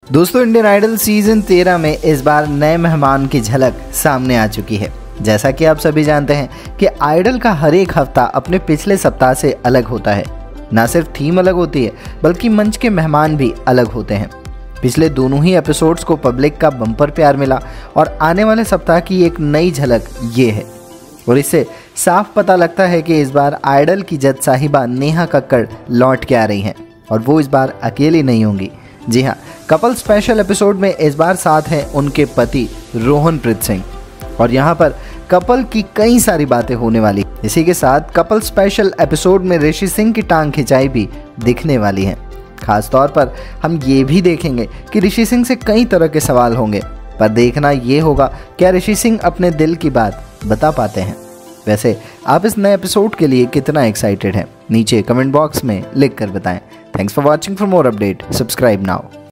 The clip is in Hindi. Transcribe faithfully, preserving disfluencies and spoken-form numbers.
दोस्तों, इंडियन आइडल सीजन तेरह में इस बार नए मेहमान की झलक सामने आ चुकी है। जैसा कि आप सभी जानते हैं कि आइडल का हर एक हफ्ता अपने पिछले सप्ताह से अलग होता है। ना सिर्फ थीम अलग होती है बल्कि मंच के मेहमान भी अलग होते हैं। पिछले दोनों ही एपिसोड्स को पब्लिक का बम्पर प्यार मिला और आने वाले सप्ताह की एक नई झलक ये है। और इससे साफ पता लगता है कि इस बार आइडल की जज साहिबा नेहा कक्कड़ लौट के आ रही हैं और वो इस बार अकेली नहीं होंगी। जी हाँ, कपल स्पेशल एपिसोड में इस बार साथ हैं उनके पति रोहनप्रीत सिंह और यहाँ पर कपल की कई सारी बातें होने वाली। इसी के साथ कपल स्पेशल एपिसोड में ऋषि सिंह की टांग खिंचाई भी दिखने वाली है। खास तौर पर हम ये भी देखेंगे कि ऋषि सिंह से कई तरह के सवाल होंगे, पर देखना ये होगा क्या ऋषि सिंह अपने दिल की बात बता पाते हैं। वैसे आप इस नए एपिसोड के लिए कितना एक्साइटेड हैं, नीचे कमेंट बॉक्स में लिख कर बताएं। Thanks for watching. For more update subscribe now.